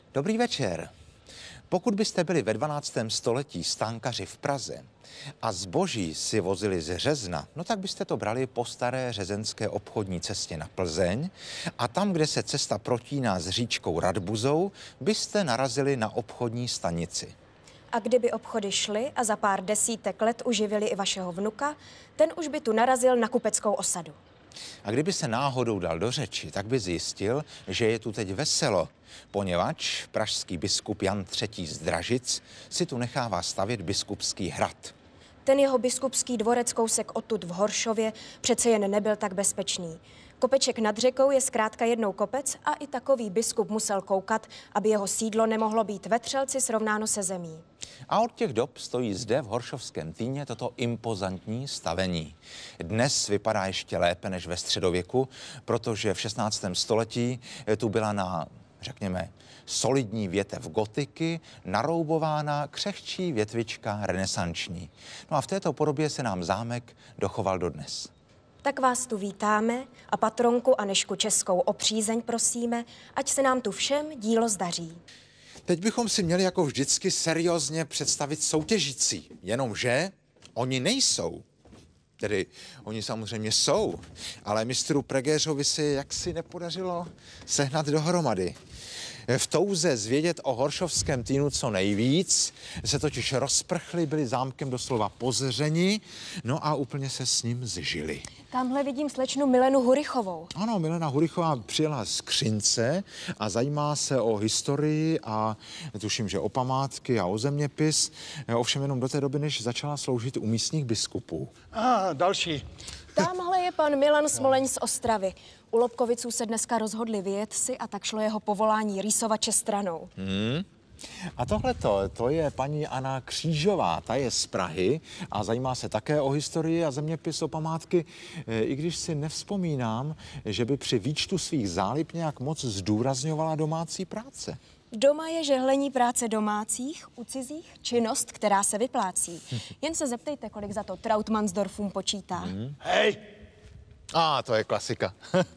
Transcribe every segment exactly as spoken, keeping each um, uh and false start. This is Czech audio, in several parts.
Dobrý večer. Pokud byste byli ve dvanáctém století stánkaři v Praze a zboží si vozili z Řezna, no tak byste to brali po staré řezenské obchodní cestě na Plzeň a tam, kde se cesta protíná s říčkou Radbuzou, byste narazili na obchodní stanici. A kdyby obchody šly a za pár desítek let uživili i vašeho vnuka, ten už by tu narazil na kupeckou osadu. A kdyby se náhodou dal do řeči, tak by zjistil, že je tu teď veselo, poněvadž pražský biskup Jan třetí z Dražic si tu nechává stavět biskupský hrad. Ten jeho biskupský dvorec kousek odtud v Horšově přece jen nebyl tak bezpečný. Kopeček nad řekou je zkrátka jednou kopec a i takový biskup musel koukat, aby jeho sídlo nemohlo být ve Třelci srovnáno se zemí. A od těch dob stojí zde v Horšovském Týně toto impozantní stavení. Dnes vypadá ještě lépe než ve středověku, protože v šestnáctém století tu byla na, řekněme, solidní větev gotiky naroubována křehčí větvička renesanční. No a v této podobě se nám zámek dochoval dodnes. Tak vás tu vítáme a patronku Anežku Českou o přízeň prosíme, ať se nám tu všem dílo zdaří. Teď bychom si měli jako vždycky seriózně představit soutěžící, jenomže oni nejsou. Tedy oni samozřejmě jsou, ale mistru Pregéřovi si jaksi nepodařilo sehnat dohromady. V touze zvědět o Horšovském Týnu co nejvíc se totiž rozprchli, byli zámkem doslova pozřeni, no a úplně se s ním zžili. Tamhle vidím slečnu Milenu Hurichovou. Ano, Milena Hurichová přijela z Křince a zajímá se o historii a tuším, že o památky a o zeměpis, ovšem jenom do té doby, než začala sloužit u místních biskupů. A další. Tamhle je pan Milan Smoleň z Ostravy. U Lobkoviců se dneska rozhodli vyjet si a tak šlo jeho povolání rýsovače stranou. Hmm. A tohleto, to je paní Anna Křížová, ta je z Prahy a zajímá se také o historii a zeměpis, o památky, i když si nevzpomínám, že by při výčtu svých zálib nějak moc zdůrazňovala domácí práce. Doma je žehlení práce domácích, u cizích činnost, která se vyplácí. Jen se zeptejte, kolik za to Trautmannsdorfům počítá. Hmm. Hej! A, ah, to je klasika.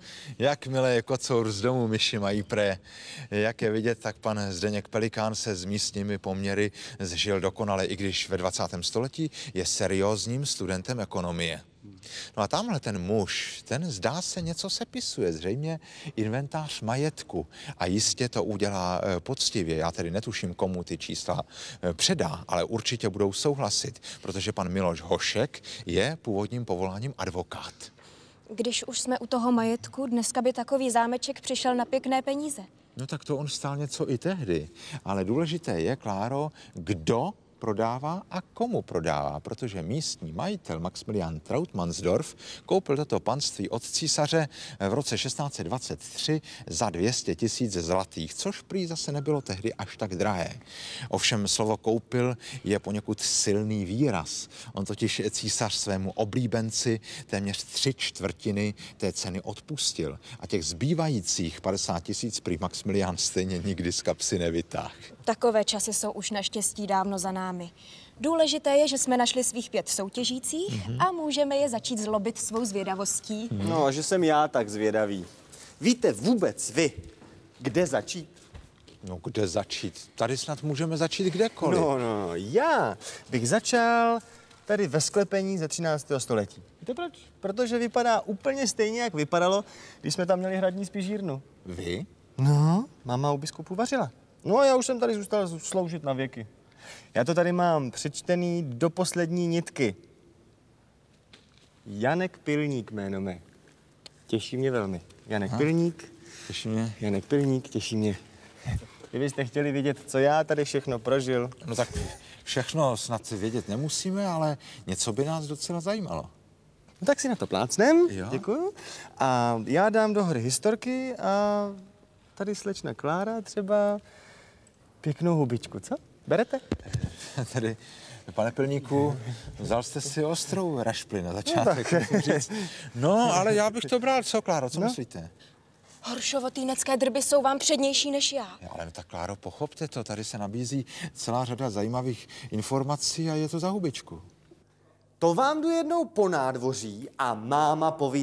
Jakmile je kocour z domu, myši mají pré. Jak je vidět, tak pan Zdeněk Pelikán se s místními poměry zžil dokonale, i když ve dvacátém století je seriózním studentem ekonomie. No a tamhle ten muž, ten zdá se něco sepisuje, zřejmě inventář majetku a jistě to udělá e, poctivě. Já tedy netuším, komu ty čísla e, předá, ale určitě budou souhlasit, protože pan Miloš Hošek je původním povoláním advokát. Když už jsme u toho majetku, dneska by takový zámeček přišel na pěkné peníze. No tak to on stál něco i tehdy. Ale důležité je, Kláro, kdo prodává a komu prodává, protože místní majitel Maximilian Trautmannsdorf koupil toto panství od císaře v roce šestnáct set dvacet tři za dvě stě tisíc zlatých, což prý zase nebylo tehdy až tak drahé. Ovšem slovo koupil je poněkud silný výraz. On totiž císař svému oblíbenci téměř tři čtvrtiny té ceny odpustil a těch zbývajících padesát tisíc prý Maximilian stejně nikdy z kapsy nevytáhl. Takové časy jsou už naštěstí dávno za námi. Důležité je, že jsme našli svých pět soutěžících mm-hmm. a můžeme je začít zlobit svou zvědavostí. No a že jsem já tak zvědavý. Víte vůbec vy, kde začít? No kde začít? Tady snad můžeme začít kdekoliv. No, no, no, já bych začal tady ve sklepení ze třináctého století. Víte proč? Protože vypadá úplně stejně, jak vypadalo, když jsme tam měli hradní spižírnu. Vy? No, máma u biskupu vařila. No a já už jsem tady zůstal sloužit na věky. Já to tady mám přečtený do poslední nitky. Janek Pilník jméno mé. Těší mě velmi. Janek Aha. Pilník. Těší mě. Janek Pilník, těší mě. Kdybyste chtěli vědět, co já tady všechno prožil. No tak všechno snad vědět nemusíme, ale něco by nás docela zajímalo. No tak si na to plácnem. Jo. Děkuju. A já dám do hry historky a tady slečna Klára třeba pěknou hubičku, co? Berete? Tedy, pane Pilníku, vzal jste si ostrou rašpli na začátek. No, no, ale já bych to bral. Co, Kláro, co no? myslíte? Horšovotýnecké drby jsou vám přednější než já. Jo, ale no tak, Kláro, pochopte to. Tady se nabízí celá řada zajímavých informací a je to za hubičku. To vám jdu jednou po nádvoří a máma povídá.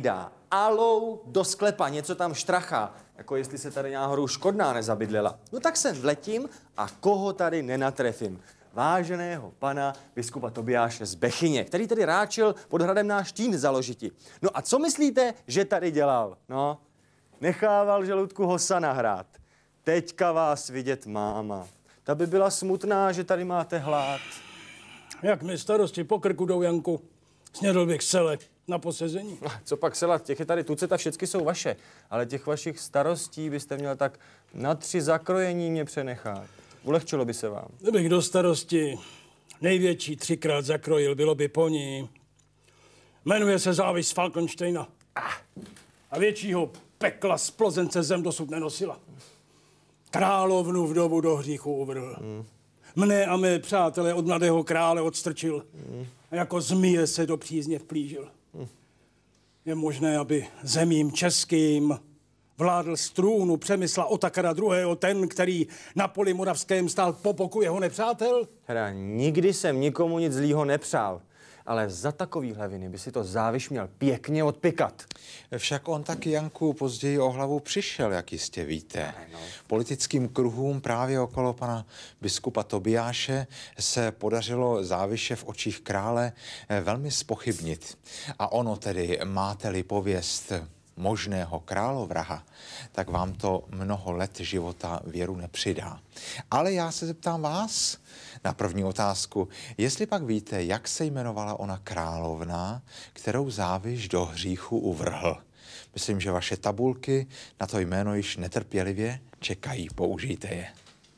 alou do sklepa, něco tam štrachá, jako jestli se tady náhodou škodná nezabydlela. No tak sem vletím a koho tady nenatrefím? Váženého pana biskupa Tobiáše z Bechyně, který tady ráčil pod hradem náš Týn založiti. No a co myslíte, že tady dělal? No, nechával žaludku hosa nahrát. Teďka vás vidět máma. Ta by byla smutná, že tady máte hlad. Jak mi starosti po krku jdou, Janku. Snědl bych sele na posezení. Co pak sela, těch je tady tucet, všechny jsou vaše. Ale těch vašich starostí byste měl tak na tři zakrojení mě přenechat. Ulehčilo by se vám. Kdybych do starosti největší třikrát zakrojil, bylo by po ní. Jmenuje se závis Falkensteina. A většího pekla z Plozence zem dosud nenosila. Královnu vdovu do hříchu uvrhl. Mm. Mne a mé přátelé od mladého krále odstrčil. Mm. A jako zmije se do přízně vplížil. Mm. Je možné, aby zemím českým vládl z trůnu Přemysla Otakara druhého. ten, který na poli moravském stál po boku jeho nepřátel? Hra, nikdy jsem nikomu nic zlýho nepřál. Ale za takovýhle viny by si to záviš měl pěkně odpikat. Však on taky, Janku, později o hlavu přišel, jak jistě víte. No. Politickým kruhům právě okolo pana biskupa Tobiáše se podařilo záviše v očích krále velmi zpochybnit. A ono tedy, máte-li pověst možného královraha, tak vám to mnoho let života věru nepřidá. Ale já se zeptám vás na první otázku, jestli pak víte, jak se jmenovala ona královna, kterou záviš do hříchu uvrhl. Myslím, že vaše tabulky na to jméno již netrpělivě čekají, použijte je.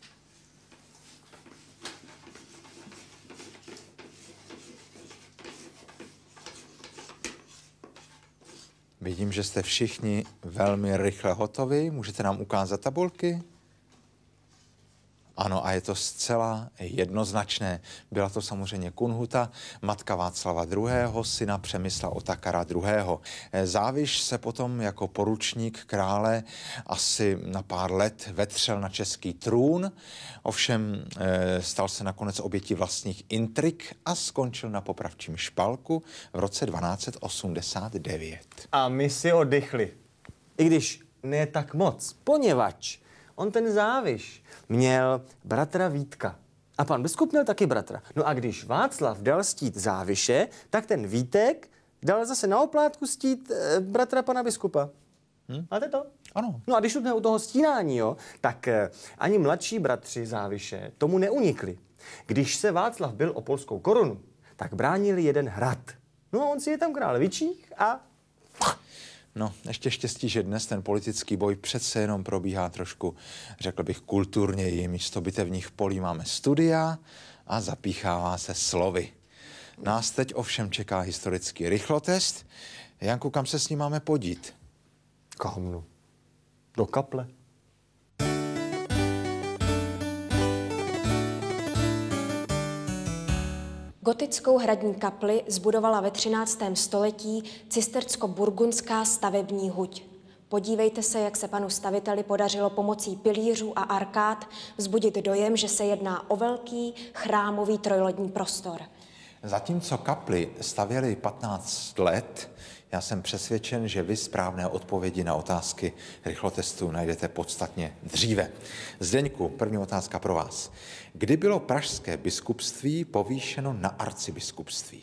Vidím, že jste všichni velmi rychle hotovi. Můžete nám ukázat tabulky? Ano, a je to zcela jednoznačné. Byla to samozřejmě Kunhuta, matka Václava druhého., syna Přemysla Otakara druhého. Záviš se potom jako poručník krále asi na pár let vetřel na český trůn, ovšem stal se nakonec obětí vlastních intrik a skončil na popravčím špalku v roce dvanáct set osmdesát devět. A my si oddychli. I když ne tak moc, poněvadž on ten Záviš měl bratra Vítka. A pan biskup měl taky bratra. No a když Václav dal stít Záviše, tak ten Vítek dal zase na oplátku stít e, bratra pana biskupa. Hm? Máte to? Ano. No a když jsme u toho stínání, jo, tak e, ani mladší bratři Záviše tomu neunikli. Když se Václav bil o polskou korunu, tak bránili jeden hrad. No on si je tam král vyčích a... No, ještě štěstí, že dnes ten politický boj přece jenom probíhá trošku, řekl bych, kulturněji. Místo bitevních polí máme studia a zapíchává se slovy. Nás teď ovšem čeká historický rychlotest. Janku, kam se s ním máme podít? Kam no? Do kaple. Gotickou hradní kapli zbudovala ve třináctém století cistercko-burgundská stavební huť. Podívejte se, jak se panu staviteli podařilo pomocí pilířů a arkád vzbudit dojem, že se jedná o velký chrámový trojlodní prostor. Zatímco kapli stavěli patnáct let, já jsem přesvědčen, že vy správné odpovědi na otázky rychlotestu najdete podstatně dříve. Zdeňku, první otázka pro vás. Kdy bylo pražské biskupství povýšeno na arcibiskupství?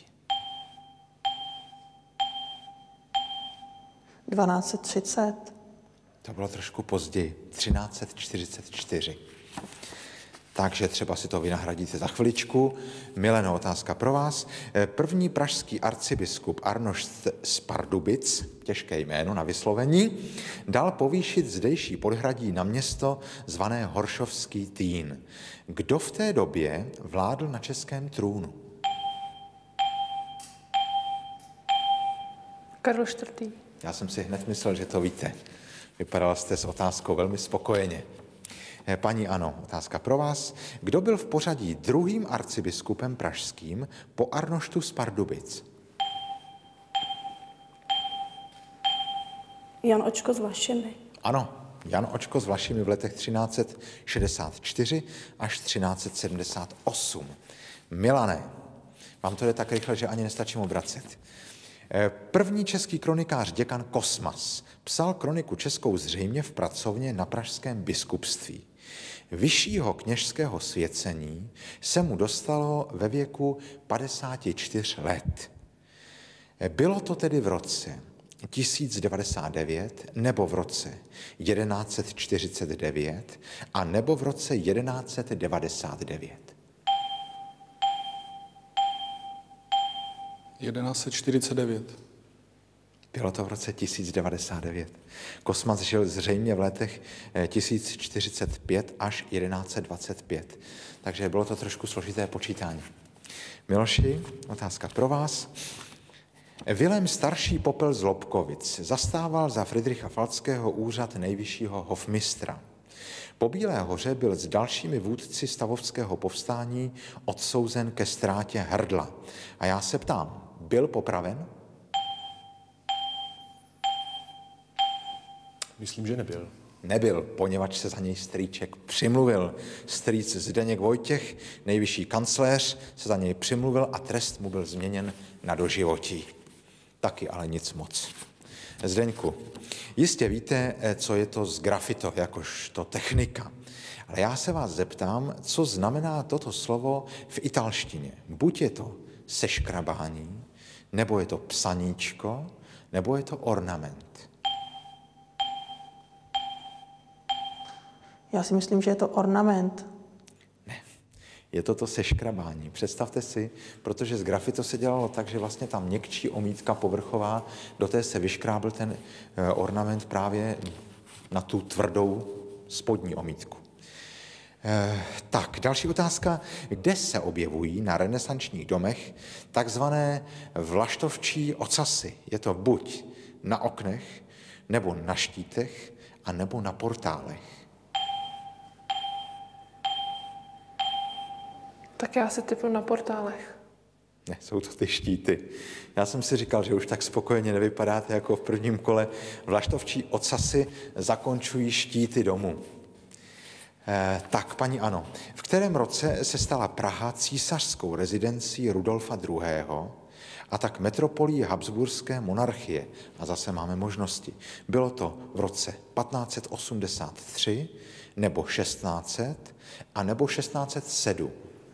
dvanáct set třicet. To bylo trošku později, třináct set čtyřicet čtyři. Takže třeba si to vynahradíte za chviličku. Mileno, otázka pro vás. První pražský arcibiskup Arnošt z Pardubic, těžké jméno na vyslovení, dal povýšit zdejší podhradí na město zvané Horšovský Týn. Kdo v té době vládl na českém trůnu? Karel čtvrtý. Já jsem si hned myslel, že to víte. Vypadala jste s otázkou velmi spokojeně. Paní Ano, otázka pro vás. Kdo byl v pořadí druhým arcibiskupem pražským po Arnoštu z Pardubic? Jan Očko s Vlašimi. Ano, Jan Očko s Vlašimi v letech třináct set šedesát čtyři až třináct set sedmdesát osm. Milané, vám to jde tak rychle, že ani nestačím obracet. První český kronikář děkan Kosmas psal kroniku českou zřejmě v pracovně na pražském biskupství. Vyššího kněžského svěcení se mu dostalo ve věku padesáti čtyř let. Bylo to tedy v roce tisíc devadesát devět nebo v roce jedenáct set čtyřicet devět a nebo v roce jedenáct set devadesát devět. jedenáct set čtyřicet devět. Bylo to v roce tisíc devadesát devět. Kosmas žil zřejmě v letech tisíc čtyřicet pět až jedenáct set dvacet pět. Takže bylo to trošku složité počítání. Miloši, otázka pro vás. Vilém starší Popel z Lobkovic zastával za Fridricha Falckého úřad nejvyššího hofmistra. Po Bílé hoře byl s dalšími vůdci stavovského povstání odsouzen ke ztrátě hrdla. A já se ptám, byl popraven? Myslím, že nebyl. Nebyl, poněvadž se za něj strýček přimluvil. Strýc Zdeněk Vojtěch, nejvyšší kancléř, se za něj přimluvil a trest mu byl změněn na doživotí. Taky ale nic moc. Zdeňku, jistě víte, co je to sgrafito, jakožto technika. Ale já se vás zeptám, co znamená toto slovo v italštině. Buď je to seškrabání, nebo je to psaníčko, nebo je to ornament. Já si myslím, že je to ornament. Ne, je to to seškrabání. Představte si, protože z grafito se dělalo tak, že vlastně tam měkčí omítka povrchová, do té se vyškrábl ten ornament právě na tu tvrdou spodní omítku. Eh, tak, další otázka. Kde se objevují na renesančních domech takzvané vlaštovčí ocasy? Je to buď na oknech, nebo na štítech, a nebo na portálech. Tak já si typnu na portálech. Ne, jsou to ty štíty. Já jsem si říkal, že už tak spokojeně nevypadáte jako v prvním kole. Vlaštovčí ocasy zakončují štíty domů. Eh, tak, paní Ano, v kterém roce se stala Praha císařskou rezidencí Rudolfa druhého. a tak metropolí habsburské monarchie? A zase máme možnosti. Bylo to v roce patnáct set osmdesát tři, nebo šestnáct set, a nebo šestnáct set sedm.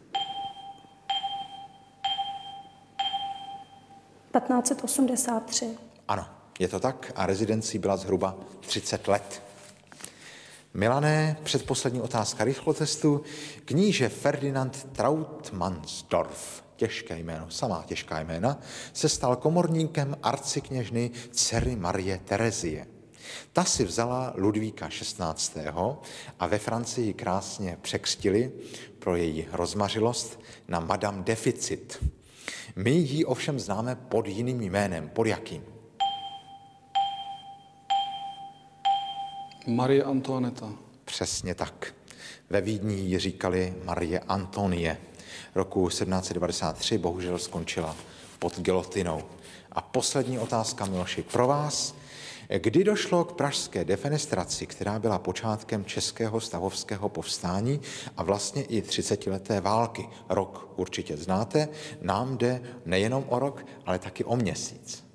patnáct set osmdesát tři. Ano, je to tak a rezidencí byla zhruba třicet let. Milané, předposlední otázka rychlotestu. Kníže Ferdinand Trautmannsdorff, těžké jméno, samá těžká jména, se stal komorníkem arcikněžny dcery Marie Terezie. Ta si vzala Ludvíka šestnáctého. a ve Francii krásně překřtili pro její rozmařilost na Madame Deficit. My ji ovšem známe pod jiným jménem. Pod jakým? Marie Antoineta. Přesně tak. Ve Vídni ji říkali Marie Antonie. Roku sedmnáct set devadesát tři bohužel skončila pod gilotinou. A poslední otázka, Miloši, pro vás. Kdy došlo k pražské defenestraci, která byla počátkem českého stavovského povstání a vlastně i třicetileté války? Rok určitě znáte, nám jde nejenom o rok, ale taky o měsíc.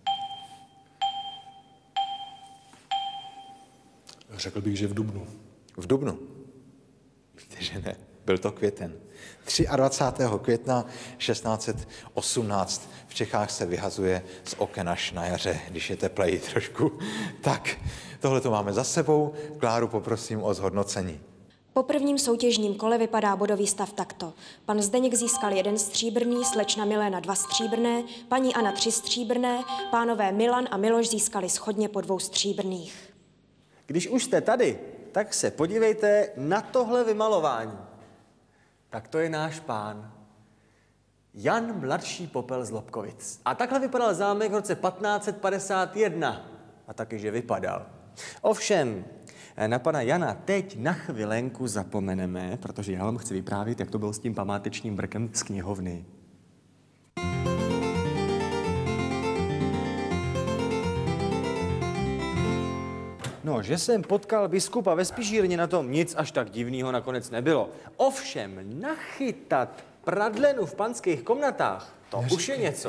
Řekl bych, že v dubnu. V dubnu? Víte, že ne. Byl to květen. dvacátého třetího května šestnáct set osmnáct v Čechách se vyhazuje z oken až na jaře, když je tepleji trošku. Tak, tohle to máme za sebou. Kláru poprosím o zhodnocení. Po prvním soutěžním kole vypadá bodový stav takto. Pan Zdeněk získal jeden stříbrný, slečna Miléna dva stříbrné, paní Anna tři stříbrné, pánové Milan a Miloš získali shodně po dvou stříbrných. Když už jste tady, tak se podívejte na tohle vymalování. Tak to je náš pán. Jan mladší Popel z Lobkovic. A takhle vypadal zámek v roce patnáct set padesát jedna. A taky, že vypadal. Ovšem, na pana Jana teď na chvilenku zapomeneme, protože já vám chci vyprávět, jak to bylo s tím památečním brkem z knihovny. No, že jsem potkal biskupa ve spižírně, na tom nic až tak divného nakonec nebylo. Ovšem, nachytat pradlenu v panských komnatách, to Neříkej. Už je něco.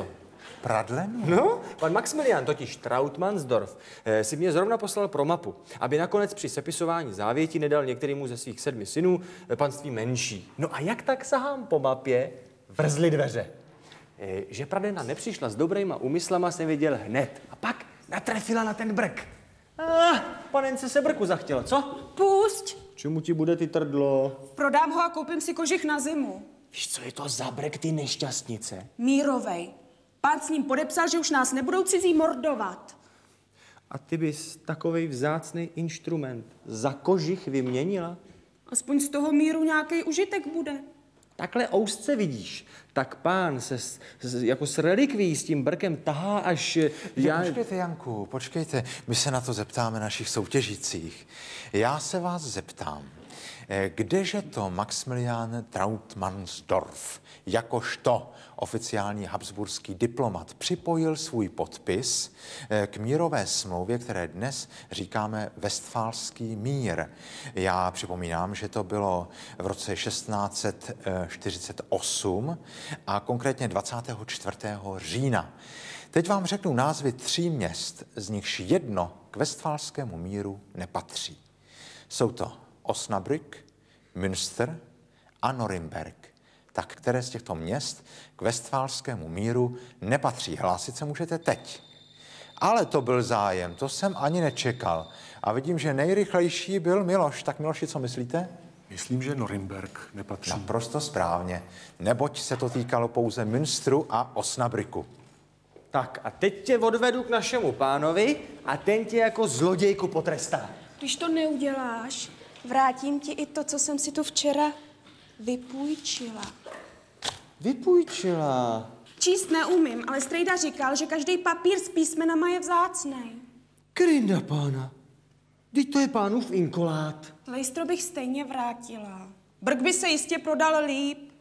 Pradlenu? No, pan Maxmilian, totiž Trautmannsdorf, eh, si mě zrovna poslal pro mapu, aby nakonec při sepisování závěti nedal některému ze svých sedmi synů eh, panství menší. No a jak tak sahám po mapě, vrzly dveře. Eh, že Pradlena nepřišla s dobrýma úmyslama, jsem věděl hned. A pak natrefila na ten brk. Ah, panence se brku zachtěla, co? Pusť! Čemu ti bude ty trdlo? Prodám ho a koupím si kožich na zimu. Víš, co je to za brk, ty nešťastnice? Mírovej. Pán s ním podepsal, že už nás nebudou cizí mordovat. A ty bys takovej vzácný inštrument za kožich vyměnila? Aspoň z toho míru nějaký užitek bude. Takhle oustce vidíš, tak pán se s, s, jako s relikví s tím brkem tahá až... Já... Počkejte, Janku, počkejte, my se na to zeptáme našich soutěžících. Já se vás zeptám, kdeže to Maxmilian Trautmannsdorf, jakožto oficiální habsburský diplomat, připojil svůj podpis k mírové smlouvě, které dnes říkáme Vestfálský mír. Já připomínám, že to bylo v roce šestnáct set čtyřicet osm a konkrétně dvacátého čtvrtého října. Teď vám řeknu názvy tří měst, z nichž jedno k Vestfálskému míru nepatří. Jsou to Osnabrück, Münster a Norimberg. Tak které z těchto měst k Vestfálskému míru nepatří? Hlásit se můžete teď. Ale to byl zájem, to jsem ani nečekal. A vidím, že nejrychlejší byl Miloš. Tak Miloši, co myslíte? Myslím, že Norimberg nepatří. Naprosto správně, neboť se to týkalo pouze Münsteru a Osnabrücku. Tak a teď tě odvedu k našemu pánovi a ten tě jako zlodějku potrestá. Když to neuděláš, vrátím ti i to, co jsem si tu včera vypůjčila. Vypůjčila? Číst neumím, ale strejda říkal, že každý papír s písmenama je vzácnej. Krynda pána. Vždyť to je pánův inkolát. Lejstro bych stejně vrátila. Brk by se jistě prodal líp.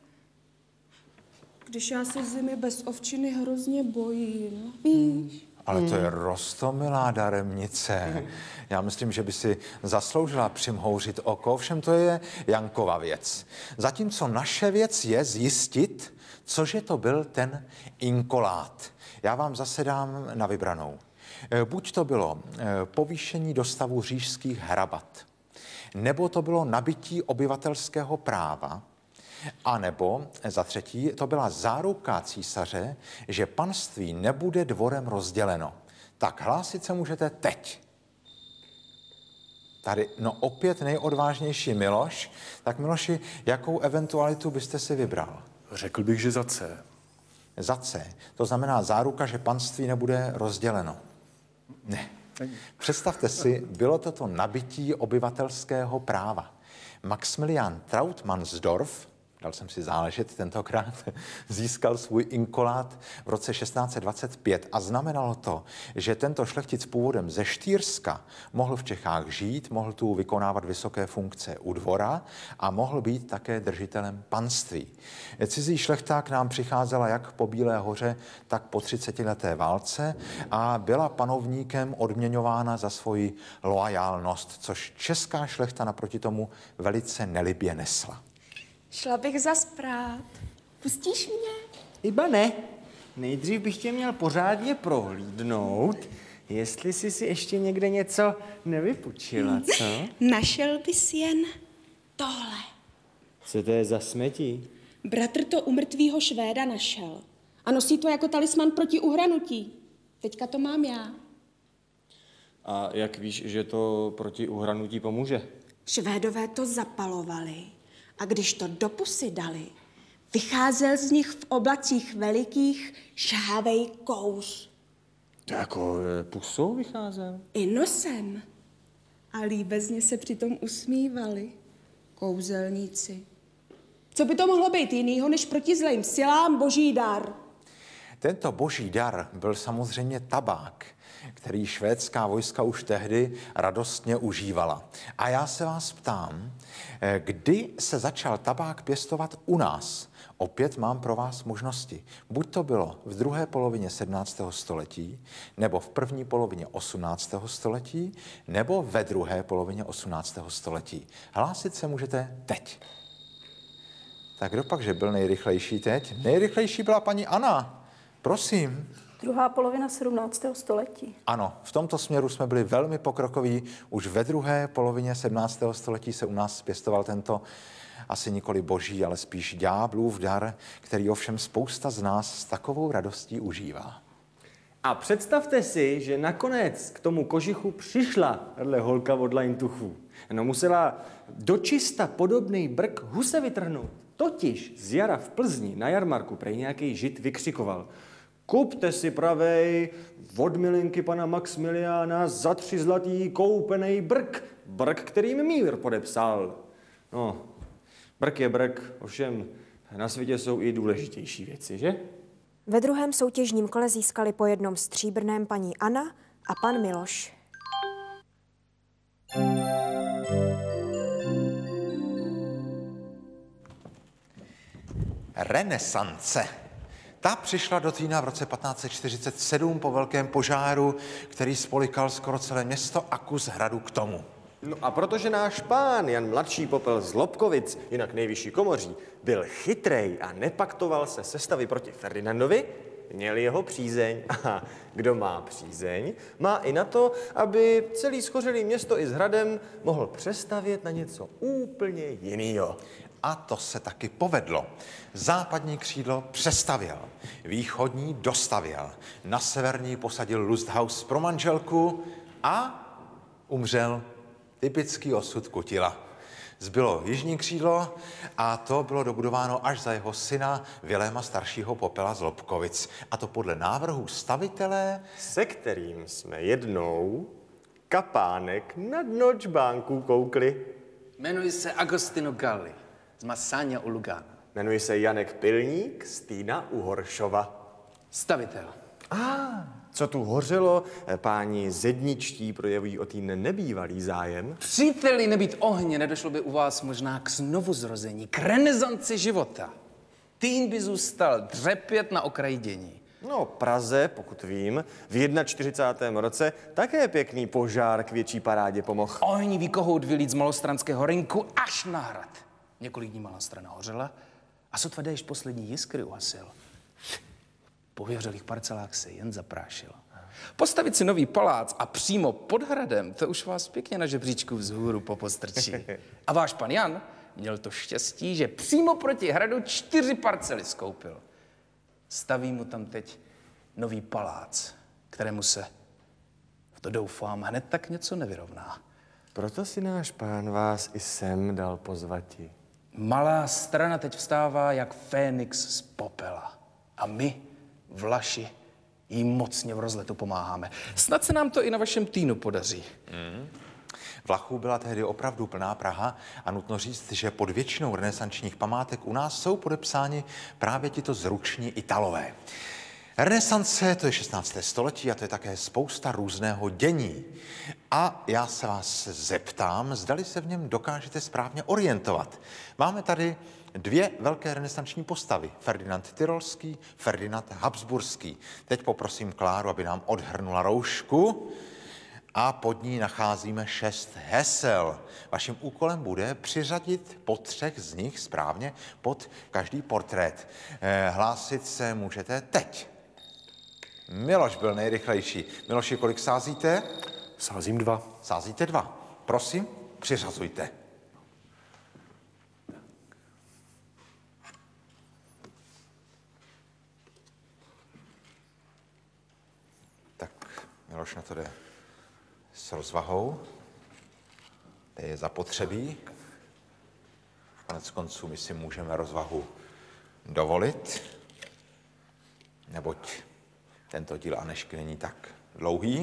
Když já se zimy bez ovčiny hrozně bojím, víš? Ale to je roztomilá daremnice. Já myslím, že by si zasloužila přimhouřit oko, všem to je Jankova věc. Zatímco naše věc je zjistit, cože to byl ten inkolát. Já vám zase dám na vybranou. Buď to bylo povýšení do stavu říšských hrabat, nebo to bylo nabití obyvatelského práva, a nebo za třetí to byla záruka císaře, že panství nebude dvorem rozděleno. Tak hlásit se můžete teď. Tady, no opět nejodvážnější Miloš. Tak Miloši, jakou eventualitu byste si vybral? Řekl bych, že za C. Za C. To znamená záruka, že panství nebude rozděleno. Ne. Představte si, bylo to to nabití obyvatelského práva. Maxmilian Trautmannsdorf, dal jsem si záležet tentokrát, získal svůj inkolát v roce šestnáct set dvacet pět a znamenalo to, že tento šlechtic původem ze Štýrska mohl v Čechách žít, mohl tu vykonávat vysoké funkce u dvora a mohl být také držitelem panství. Cizí šlechta k nám přicházela jak po Bílé hoře, tak po třicetileté válce a byla panovníkem odměňována za svoji loajálnost, což česká šlechta naproti tomu velice nelibě nesla. Šla bych zas prát. Pustíš mě? Iba ne. Nejdřív bych tě měl pořádně prohlídnout, jestli jsi si ještě někde něco nevypučila, co? Našel bys jen tohle. Co to je za smetí? Bratr to u mrtvýho Švéda našel. A nosí to jako talisman proti uhranutí. Teďka to mám já. A jak víš, že to proti uhranutí pomůže? Švédové to zapalovali. A když to do pusy dali, vycházel z nich v oblacích velikých šhavej kouř. To jako pusou vycházel? I nosem. A líbezně se přitom usmívali kouzelníci. Co by to mohlo být jinýho, než proti zlým silám boží dar? Tento boží dar byl samozřejmě tabák, který švédská vojska už tehdy radostně užívala. A já se vás ptám, kdy se začal tabák pěstovat u nás? Opět mám pro vás možnosti. Buď to bylo v druhé polovině sedmnáctého století, nebo v první polovině osmnáctého století, nebo ve druhé polovině osmnáctého století. Hlásit se můžete teď. Tak kdo pak, že byl nejrychlejší teď? Nejrychlejší byla paní Anna. Prosím. Druhá polovina sedmnáctého století. Ano, v tomto směru jsme byli velmi pokrokoví. Už ve druhé polovině sedmnáctého století se u nás pěstoval tento asi nikoli boží, ale spíš ďáblův dar, který ovšem spousta z nás s takovou radostí užívá. A představte si, že nakonec k tomu kožichu přišla tahle holka od Lajntuchů. No musela dočista podobný brk huse vytrhnout. Totiž z jara v Plzni na jarmarku prej nějaký žid vykřikoval: kupte si pravej od milinky pana Maxmiliána za tři zlatý koupený brk. Brk, kterým mír podepsal. No, brk je brk, ovšem na světě jsou i důležitější věci, že? Ve druhém soutěžním kole získali po jednom stříbrném paní Anna a pan Miloš. Renesance. Ta přišla do Týna v roce patnáct set čtyřicet sedm po velkém požáru, který spolikal skoro celé město a kus hradu k tomu. No a protože náš pán Jan Mladší Popel z Lobkovic, jinak nejvyšší komoří, byl chytrej a nepaktoval se sestavy proti Ferdinandovi, měl jeho přízeň. A kdo má přízeň, má i na to, aby celý schořelý město i s hradem mohl přestavět na něco úplně jinýho. A to se taky povedlo. Západní křídlo přestavěl, východní dostavěl, na severní posadil Lusthaus pro manželku a umřel. Typický osud Kutila. Zbylo jižní křídlo a to bylo dobudováno až za jeho syna Viléma staršího Popela z Lobkovic. A to podle návrhu stavitele, se kterým jsme jednou kapánek nad nočbánku koukli. Jmenuji se Agostino Galli z Massáňa u Lugana. Jmenuji se Janek Pilník z Týna u Horšova. Stavitel. A ah, co tu hořelo, páni zedničtí projevují o Týn nebývalý zájem. Příteli, nebýt ohně, nedošlo by u vás možná k znovuzrození, k renesanci života. Týn by zůstal dřepět na okraji dění. No, Praze, pokud vím, v čtyřicátém prvním roce také pěkný požár k větší parádě pomohl. Ohni výkohout vylít z malostranského rynku až na hrad. Několik dní malá strana hořela a sotva déšť poslední jiskry uhasil. Po vyhořelých parcelách se jen zaprášilo. Postavit si nový palác a přímo pod hradem, to už vás pěkně na žebříčku vzhůru popostrčí. A váš pan Jan měl to štěstí, že přímo proti hradu čtyři parcely skoupil. Staví mu tam teď nový palác, kterému se, v to doufám, hned tak něco nevyrovná. Proto si náš pán vás i sem dal pozvati. Malá strana teď vstává jak Fénix z popela. A my, Vlaši, jí mocně v rozletu pomáháme. Snad se nám to i na vašem Týnu podaří. Mm. Vlachů byla tehdy opravdu plná Praha a nutno říct, že pod většinou renesančních památek u nás jsou podepsáni právě tito zruční Italové. Renesance, to je šestnácté století a to je také spousta různého dění. A já se vás zeptám, zdali se v něm dokážete správně orientovat. Máme tady dvě velké renesanční postavy. Ferdinand Tyrolský, Ferdinand Habsburský. Teď poprosím Kláru, aby nám odhrnula roušku. A pod ní nacházíme šest hesel. Vaším úkolem bude přiřadit po třech z nich správně pod každý portrét. Eh, hlásit se můžete teď. Miloš byl nejrychlejší. Miloši, kolik sázíte? Sázím dva. Sázíte dva. Prosím, přiřazujte. Tak, Miloš na to jde s rozvahou. To je zapotřebí. Konec konců my si můžeme rozvahu dovolit, neboť tento díl Anežky není tak dlouhý.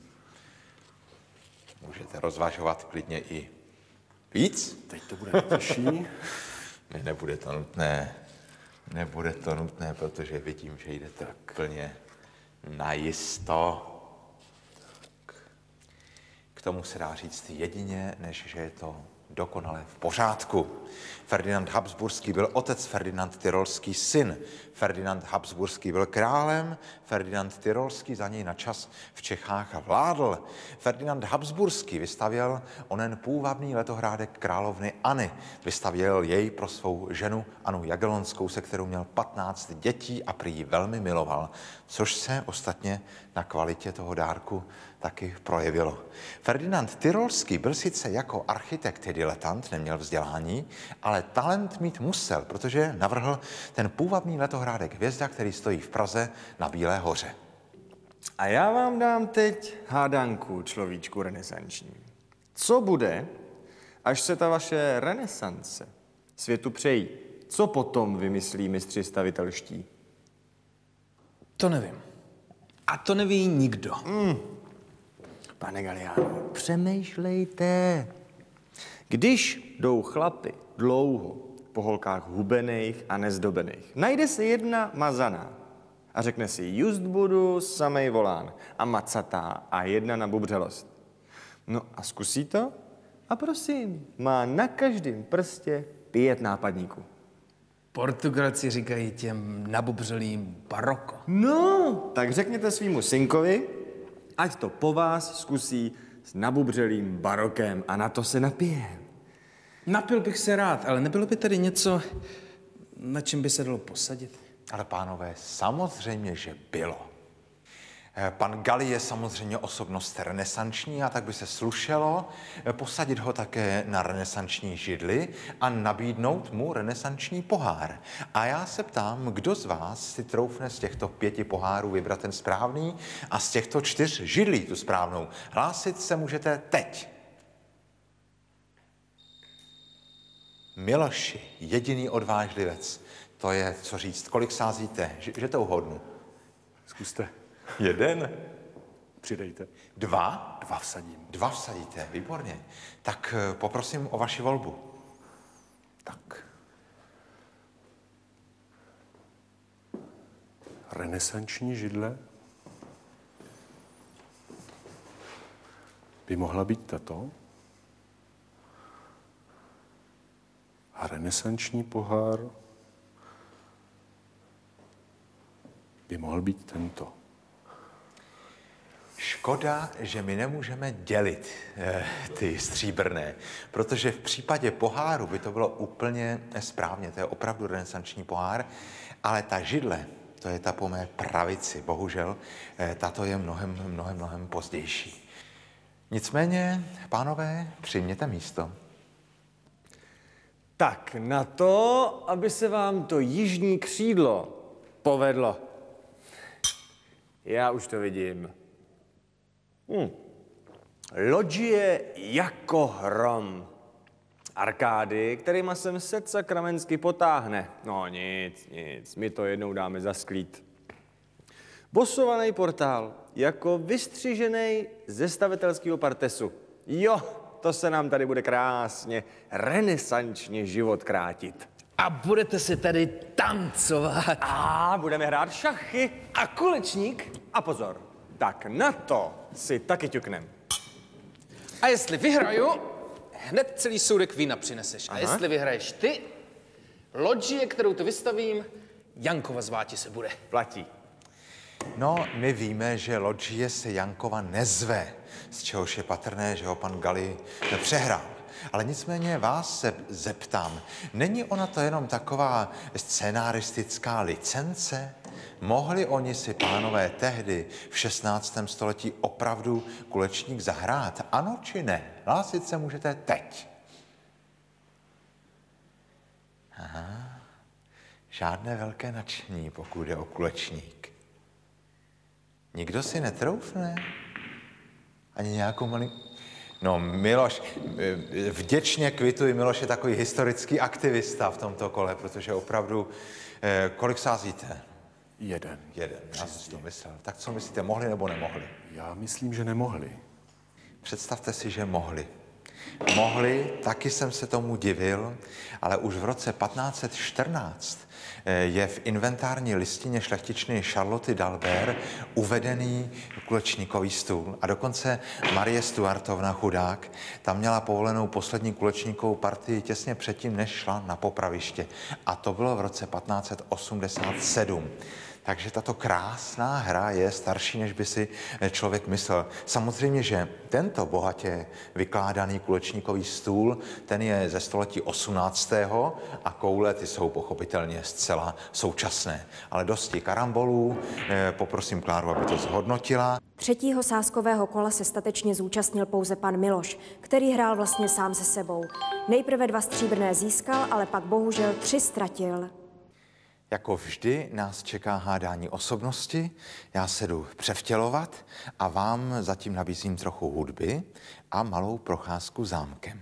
Můžete rozvažovat klidně i víc. Teď to bude těžší. Ne, nebude to nutné. Nebude to nutné, protože vidím, že jdete úplně najisto. K tomu se dá říct jedině, než že je to dokonale v pořádku. Ferdinand Habsburský byl otec, Ferdinand Tyrolský syn. Ferdinand Habsburský byl králem, Ferdinand Tyrolský za něj na čas v Čechách vládl. Ferdinand Habsburský vystavěl onen půvabný letohrádek královny Anny. Vystavěl jej pro svou ženu Annu Jagellonskou, se kterou měl patnáct dětí a prý velmi miloval, což se ostatně na kvalitě toho dárku taky projevilo. Ferdinand Tyrolský byl sice jako architekt diletant, neměl vzdělání, ale talent mít musel, protože navrhl ten půvabný letohrádek Hvězda, který stojí v Praze na Bílé hoře. A já vám dám teď hádanku, človíčku renesanční. Co bude, až se ta vaše renesance světu přejí? Co potom vymyslí mistři stavitelští? To nevím. A to neví nikdo. Mm. Pane Galiano, přemýšlejte. Když jdou chlapy dlouho po holkách hubených a nezdobených, najde se jedna mazaná a řekne si, just budu samej volán a macatá a jedna na bubřelost. No a zkusí to a prosím, má na každém prstě pět nápadníků. Portugalci říkají těm nabubřelým baroko. No, tak řekněte svýmu synkovi, ať to po vás zkusí s nabubřelým barokem a na to se napije. Napil bych se rád, ale nebylo by tady něco, na čem by se dalo posadit? Ale pánové, samozřejmě, že bylo. Pan Gali je samozřejmě osobnost renesanční a tak by se slušelo posadit ho také na renesanční židli a nabídnout mu renesanční pohár. A já se ptám, kdo z vás si troufne z těchto pěti pohárů vybrat ten správný a z těchto čtyř židlí tu správnou. Hlásit se můžete teď. Miloši, jediný odvážlivec, to je, co říct, kolik sázíte, že, že to uhodnu. Zkuste. Jeden? Přidejte. Dva? Dva vsadím. Dva vsadíte, výborně. Tak poprosím o vaši volbu. Tak. Renesanční židle by mohla být tato. A renesanční pohár by mohl být tento. Škoda, že my nemůžeme dělit eh, ty stříbrné, protože v případě poháru by to bylo úplně správně, to je opravdu renesanční pohár, ale ta židle, to je ta po mé pravici, bohužel, eh, tato je mnohem, mnohem, mnohem pozdější. Nicméně, pánové, přijměte místo. Tak na to, aby se vám to jižní křídlo povedlo. Já už to vidím. Hm. Lodžie jako hrom. Arkády, kterýma sem set sakramensky potáhne. No nic, nic, my to jednou dáme za sklít. Bosovaný portál, jako vystřižený ze stavitelského partesu. Jo, to se nám tady bude krásně, renesančně život krátit. A budete se tady tancovat. A budeme hrát šachy. A kulečník. A pozor, tak na to si taky ťuknem. A jestli vyhraju, hned celý soudek vína přineseš. Aha. A jestli vyhraješ ty, lodžie, kterou tu vystavím, Jankova zváti se bude. Platí. No, my víme, že lodžie se Jankova nezve, z čehož je patrné, že ho pan Gali nepřehrál. Ale nicméně vás se zeptám, není ona to jenom taková scénaristická licence? Mohli oni si, pánové, tehdy v šestnáctém století opravdu kulečník zahrát? Ano či ne? Hlásit se můžete teď. Aha, žádné velké nadšení, pokud jde o kulečník. Nikdo si netroufne? Ani nějakou malý... No, Miloš, vděčně kvituji, Miloš je takový historický aktivista v tomto kole, protože opravdu, eh, kolik sázíte? Jeden. Jeden, já jsem si to myslel. Tak co myslíte, mohli nebo nemohli? Já myslím, že nemohli. Představte si, že mohli. Mohli, taky jsem se tomu divil, ale už v roce patnáct set čtrnáct je v inventární listině šlechtičny Charlotte d'Albert uvedený kulečníkový stůl. A dokonce Marie Stuartovna, chudák, tam měla povolenou poslední kulečníkovou partii těsně předtím, než šla na popraviště. A to bylo v roce patnáct set osmdesát sedm. Takže tato krásná hra je starší, než by si člověk myslel. Samozřejmě, že tento bohatě vykládaný kulečníkový stůl, ten je ze století osmnáctého a koule ty jsou pochopitelně zcela současné. Ale dosti karambolů, poprosím Kláru, aby to zhodnotila. Třetího sázkového kola se statečně zúčastnil pouze pan Miloš, který hrál vlastně sám se sebou. Nejprve dva stříbrné získal, ale pak bohužel tři ztratil. Jako vždy nás čeká hádání osobnosti, já se jdu převtělovat a vám zatím nabízím trochu hudby a malou procházku zámkem.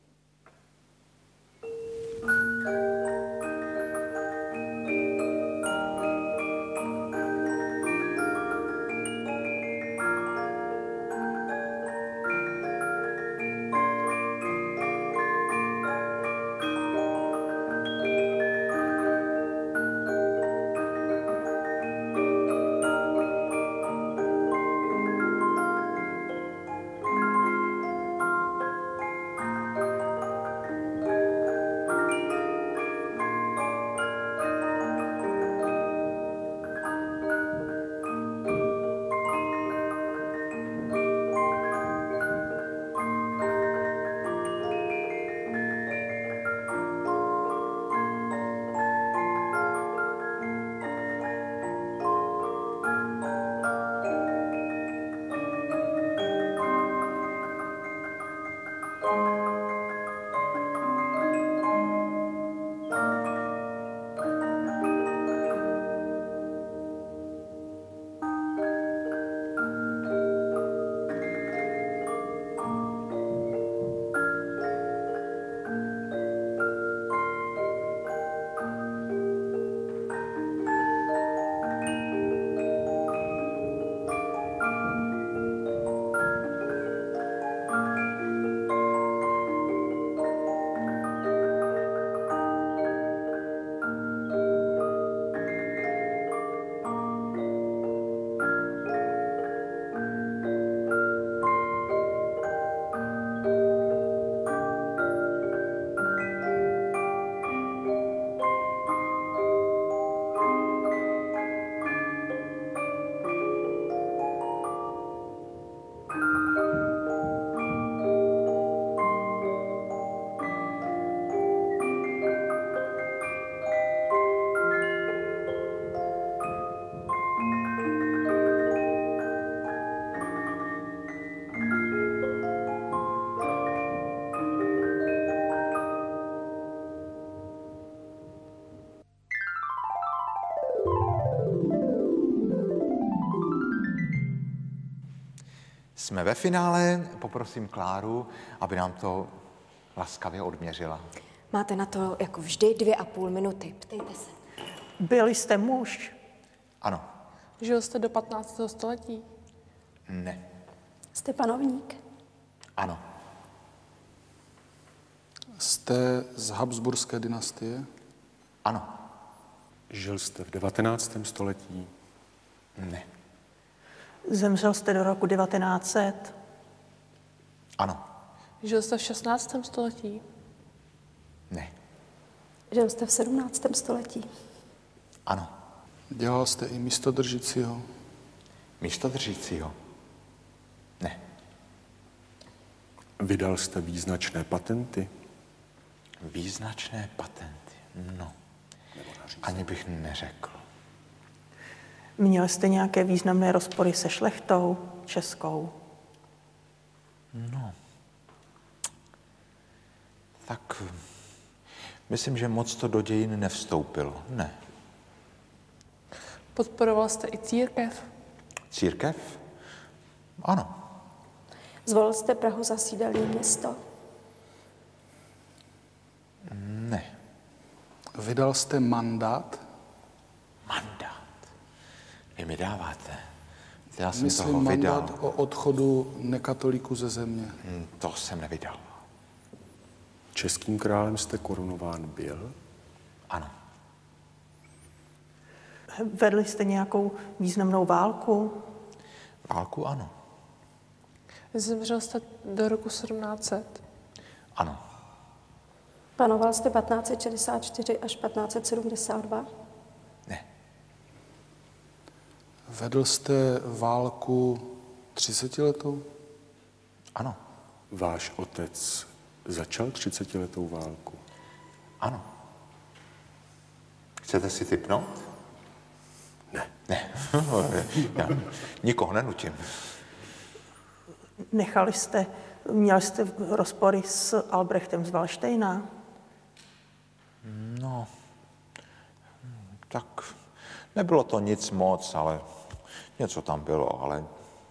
Jsme ve finále, poprosím Kláru, aby nám to laskavě odměřila. Máte na to jako vždy dvě a půl minuty. Ptejte se. Byl jste muž? Ano. Žil jste do patnáctého století? Ne. Jste panovník? Ano. Jste z Habsburské dynastie? Ano. Žil jste v devatenáctém století? Ne. Zemřel jste do roku devatenáct set? Ano. Žil jste v šestnáctém století? Ne. Žil jste v sedmnáctém století? Ano. Dělal jste i místodržícího? Místodržícího? Ne. Vydal jste význačné patenty? Význačné patenty? No. Ani bych neřekl. Měl jste nějaké významné rozpory se šlechtou českou? No. Tak myslím, že moc to do dějin nevstoupilo. Ne. Podporoval jste i církev? Církev? Ano. Zvolil jste Prahu za sídelní město? Ne. Vydal jste mandát? Mandát? Vy mi dáváte. Já jsem Myslím toho vydal. mandát o odchodu nekatolíků ze země. Hmm, to jsem nevydal. českým králem jste korunován byl? Ano. Vedli jste nějakou významnou válku? Válku ano. Zemřel jste do roku sedmnáct set? Ano. Panoval jste patnáct set šedesát čtyři až patnáct set sedmdesát dva? Ne. Vedl jste válku třicetiletou? Ano. Váš otec začal třicetiletou válku? Ano. Chcete si tipnout? Ne. Ne. Já nikoho nenutím. Nechali jste, měl jste rozpory s Albrechtem z Valdštejna? No, tak nebylo to nic moc, ale něco tam bylo, ale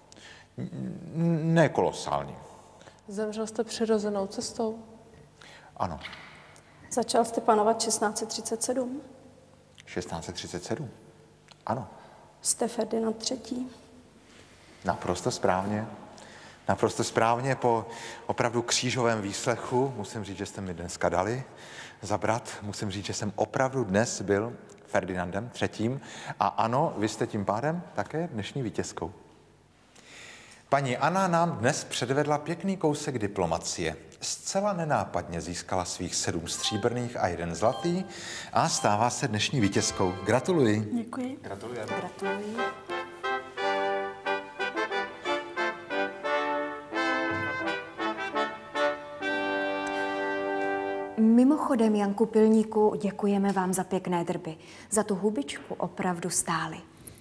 ne kolosální. Zemřel jste přirozenou cestou? Ano. Začal jste panovat šestnáct set třicet sedm? šestnáct set třicet sedm. Ano. Jste Ferdinand třetí? Naprosto správně. Naprosto správně po opravdu křížovém výslechu. Musím říct, že jste mi dneska dali zabrat. Musím říct, že jsem opravdu dnes byl Ferdinandem třetím. A ano, vy jste tím pádem také dnešní vítězkou. Paní Anna nám dnes předvedla pěkný kousek diplomacie. Zcela nenápadně získala svých sedm stříbrných a jeden zlatý a stává se dnešní vítězkou. Gratuluji. Děkuji. Gratuluji. Gratuluji. Mimochodem, Janku Pilníku, děkujeme vám za pěkné drby. Za tu hubičku opravdu stály.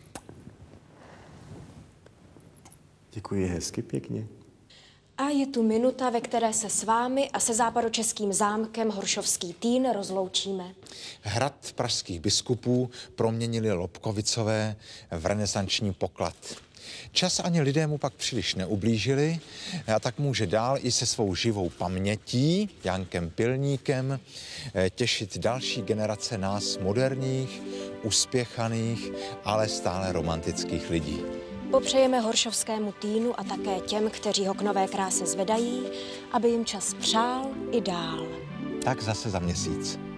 Děkuji hezky pěkně. A je tu minuta, ve které se s vámi a se západočeským zámkem Horšovský Týn rozloučíme. Hrad pražských biskupů proměnili Lobkovicové v renesanční poklad. Čas ani lidé mu pak příliš neublížili a tak může dál i se svou živou pamětí, Jankem Pilníkem, těšit další generace nás moderních, uspěchaných, ale stále romantických lidí. Popřejeme Horšovskému Týnu a také těm, kteří ho k nové kráse zvedají, aby jim čas přál i dál. Tak zase za měsíc.